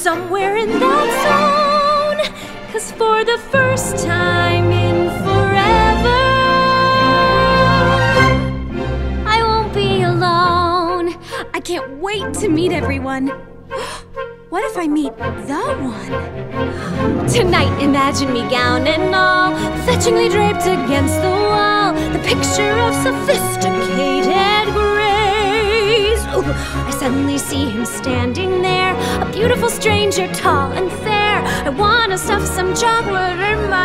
somewhere in that zone. 'Cause for the first time in forever, I won't be alone. I can't wait to meet everyone. What if I meet the one? Tonight, imagine me gown and all, fetchingly draped against the wall, the picture of sophisticated grace. Ooh, I suddenly see him standing there, a beautiful stranger, tall and fair. I wanna stuff some chocolate in my